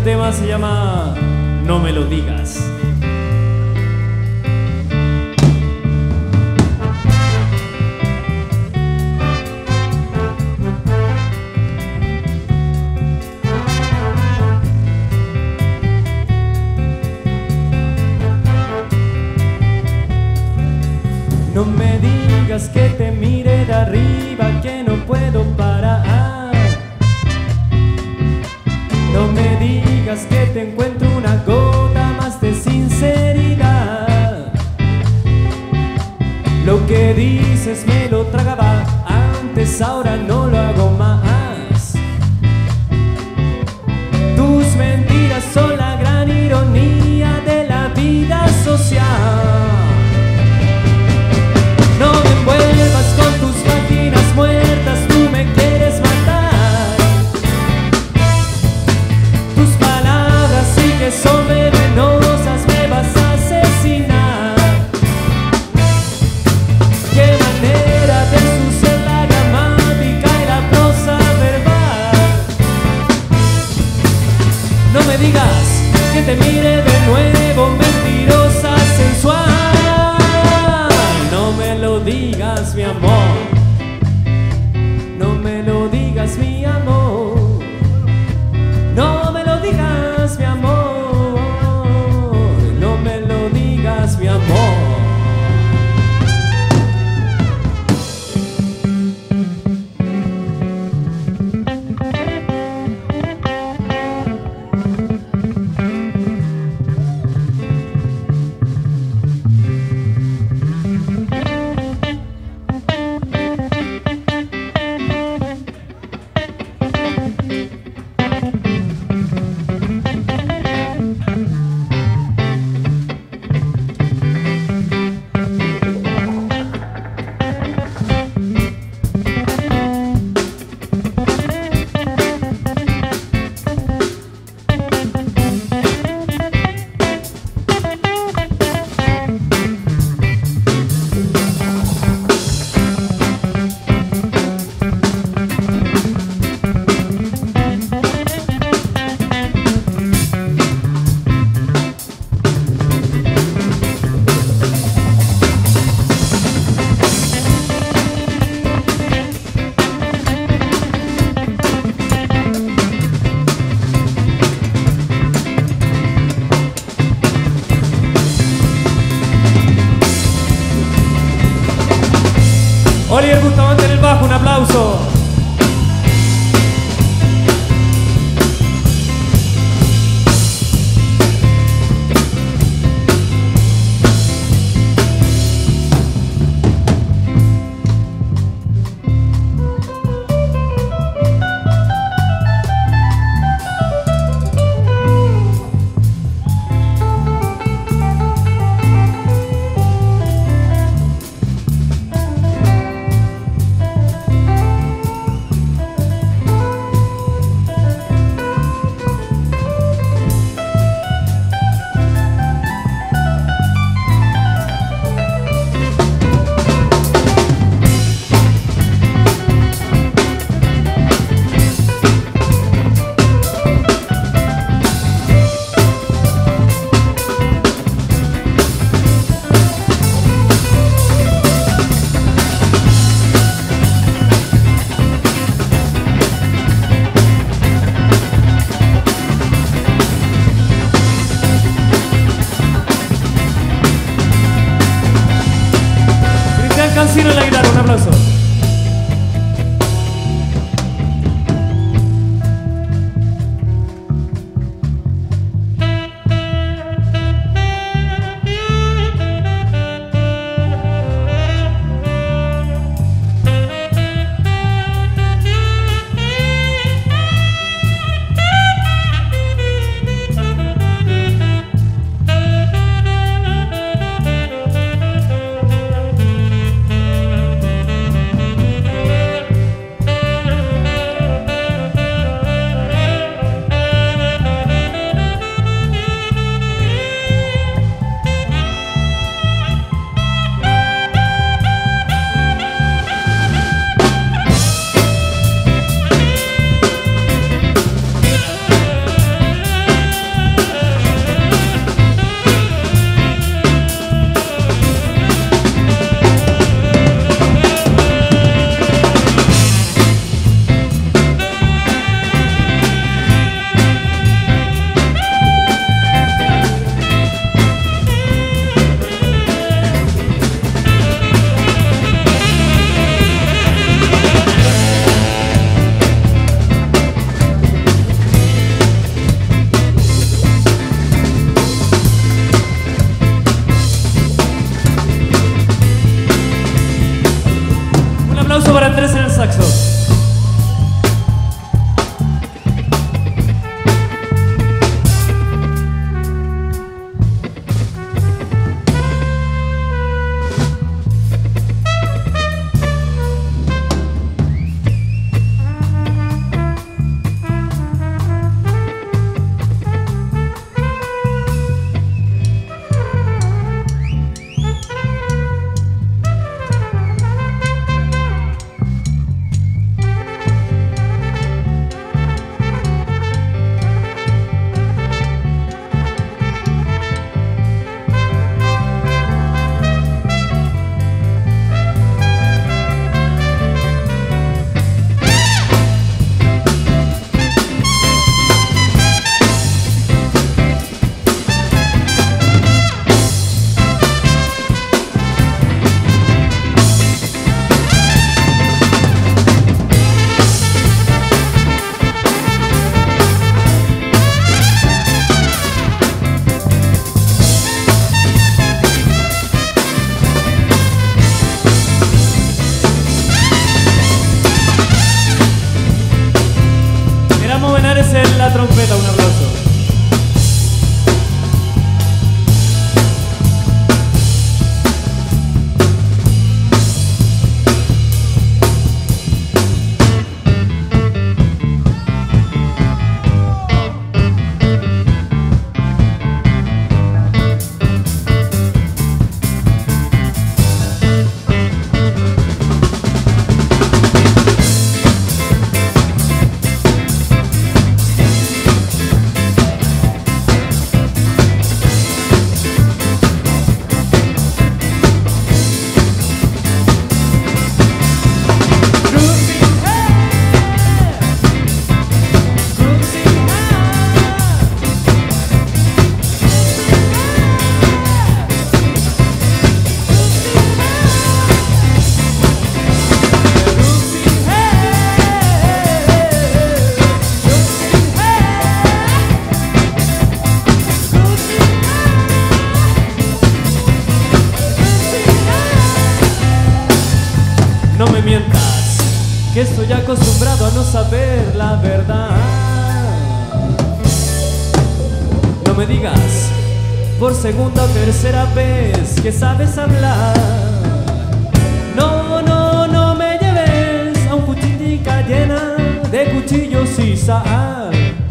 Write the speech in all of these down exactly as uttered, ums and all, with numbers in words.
tema se llama No me lo digas. No me digas que te mire de arriba, que no puedo parar. No me digas que te encuentro una gota más de sinceridad. Lo que dices me lo tragaba antes, ahora no lo hago más. Tus mentiras son la gran ironía de la vida social. No me envuelvas con tus páginas muertas, tú me quieres matar. Tus palabras sí que son venenosas, me vas a asesinar. Qué manera de ensuciar la gramática y la prosa verbal. No me digas que te mire de nuevo, mentirosa, sensual. No me lo digas, mi amor. No me lo digas, mi amor. No me lo digas, mi amor. No me lo digas, mi amor. Oliver Bustamante en el bajo, un aplauso. Cancino en la guitarra, un aplauso. saxo. En la trompeta, un aplauso. No me mientas, que estoy acostumbrado a no saber la verdad. No me digas por segunda o tercera vez que sabes hablar. No, no, no me lleves a un cuchitica llena de cuchillos y sal.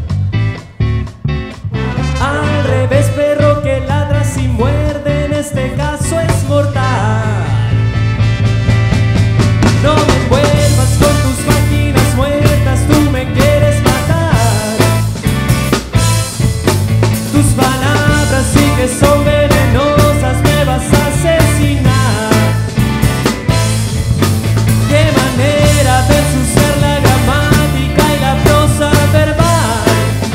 Al revés, perro que ladra y muerde, en este caso es mortal. No me envuelvas con tus máquinas muertas, tú me quieres matar. Tus palabras sí que son venenosas, me vas a asesinar. Qué manera de ensuciar la gramática y la prosa verbal.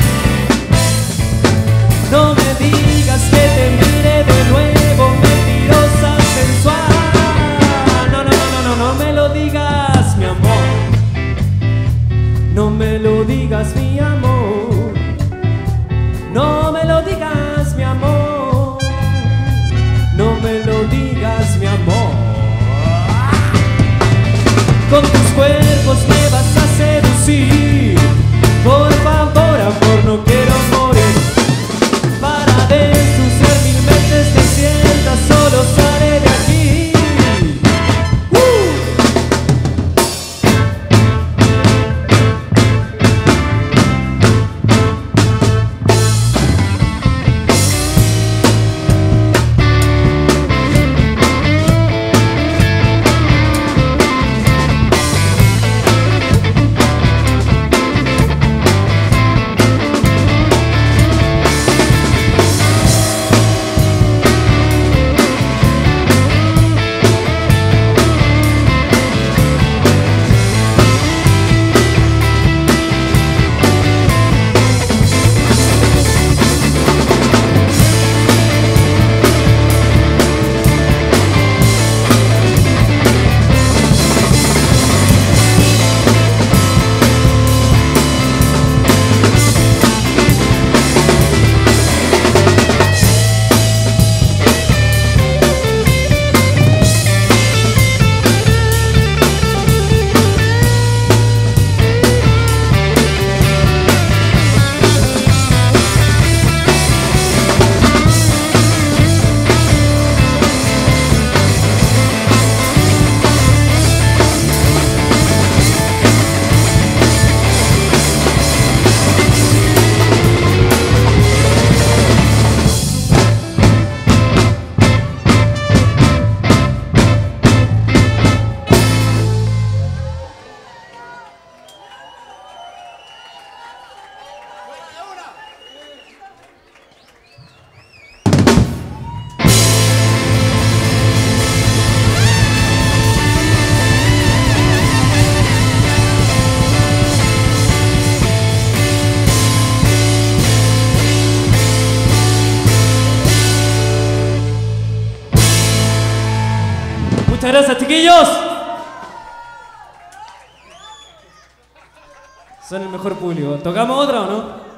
No me digas que te mire de nuevo, mentirosa, sensual. No, no, no, no, no, no me lo digas, mi amor. No me lo digas, mi amor. No me lo digas, mi amor. No me lo digas, mi amor. Con tus cuerpos me vas a seducir. Por favor, amor, no quiero morir. Para desensuciar mil mentes que sientas, solo sale de aquí. gracias, chiquillos. Son el mejor público. ¿Tocamos otra o no?